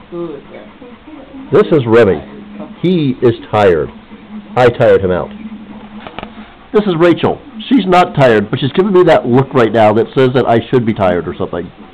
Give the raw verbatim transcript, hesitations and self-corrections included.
This is Remy. He is tired. I tired him out. This is Rachel. She's not tired, but she's giving me that look right now that says that I should be tired or something.